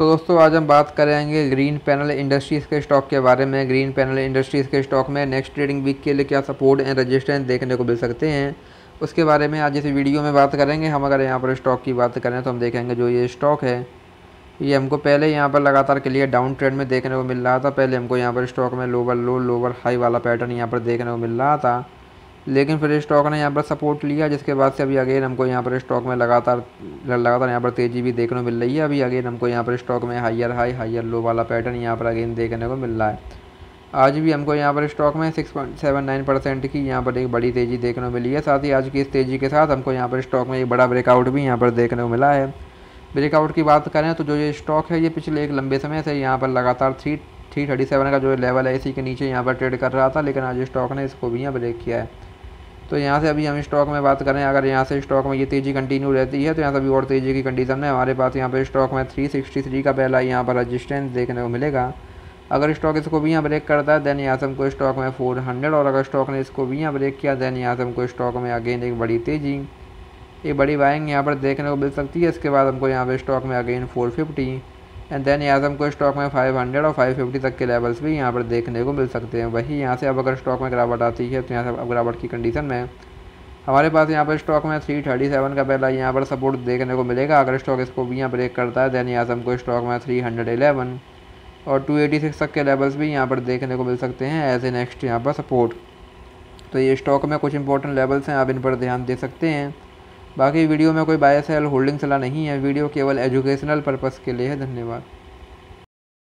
तो दोस्तों आज हम बात करेंगे ग्रीन पैनल इंडस्ट्रीज़ के स्टॉक के बारे में। ग्रीन पैनल इंडस्ट्रीज़ के स्टॉक में नेक्स्ट ट्रेडिंग वीक के लिए क्या सपोर्ट एंड रेजिस्टेंस देखने को मिल सकते हैं, उसके बारे में आज इस वीडियो में बात करेंगे। हम अगर यहाँ पर स्टॉक की बात करें तो हम देखेंगे जो ये स्टॉक है ये हमको पहले यहाँ पर लगातार क्लियर डाउन ट्रेंड में देखने को मिल रहा था। पहले हमको यहाँ पर स्टॉक में लोअर लो लोअर हाई वाला पैटर्न यहाँ पर देखने को मिल रहा था, लेकिन फिर स्टॉक ने यहाँ पर सपोर्ट लिया, जिसके बाद से अभी अगेन हमको यहाँ पर स्टॉक में लगातार यहाँ पर तेज़ी भी देखने को मिल रही है। अभी अगेन हमको यहाँ पर स्टॉक में हायर हाई हायर लो वाला पैटर्न यहाँ पर अगेन देखने को मिल रहा है। आज भी हमको यहाँ पर स्टॉक में 6.79% की यहाँ पर एक बड़ी तेज़ी देखने को मिली है। साथ ही आज की इस तेज़ी के साथ हमको यहाँ पर स्टॉक में एक बड़ा ब्रेकआउट भी यहाँ पर देखने को मिला है। ब्रेकआउट की बात करें तो जो ये स्टॉक है ये पिछले एक लंबे समय से यहाँ पर लगातार 337 का जो लेवल है इसी के नीचे यहाँ पर ट्रेड कर रहा था, लेकिन आज स्टॉक ने इसको भी यहाँ ब्रेक किया है। तो यहाँ से अभी हम स्टॉक में बात करें, अगर यहाँ से स्टॉक में ये तेज़ी कंटिन्यू रहती है तो यहाँ से अभी और तेज़ी की कंडीशन में हमारे पास यहाँ पर स्टॉक में 363 का पहला यहाँ पर रजिस्टेंस देखने को मिलेगा। अगर स्टॉक इसको भी यहाँ ब्रेक करता है देन यहाँ से हमको स्टॉक में 400, और अगर स्टॉक ने इसको भी यहाँ ब्रेक किया देन यहाँ से हमको स्टॉक में अगेन एक बड़ी तेज़ी एक बड़ी बाइंग यहाँ पर देखने को मिल सकती है। इसके बाद हमको यहाँ पर स्टॉक में अगेन 450 एंड देन यहाँ से हमको स्टॉक में 500 और 550 तक के लेवल्स भी यहाँ पर देखने को मिल सकते हैं। वही यहाँ से अब अगर स्टॉक में गिरावट आती है तो यहाँ से अब गिरावट की कंडीशन में हमारे पास यहाँ पर स्टॉक में 337 का पहला यहाँ पर सपोर्ट देखने को मिलेगा। अगर स्टॉक इसको भी यहाँ ब्रेक करता है देन यहाँ से हमको स्टॉक में 311 और 286 तक के लेवल्स भी यहाँ पर देखने को मिल सकते हैं एज ए नेक्स्ट यहाँ पर सपोर्ट। तो ये स्टॉक में कुछ इंपॉर्टेंट लेवल्स हैं, आप इन पर ध्यान दे सकते हैं। बाकी वीडियो में कोई बाय सेल होल्डिंग सलाह नहीं है, वीडियो केवल एजुकेशनल पर्पज़ के लिए है। धन्यवाद।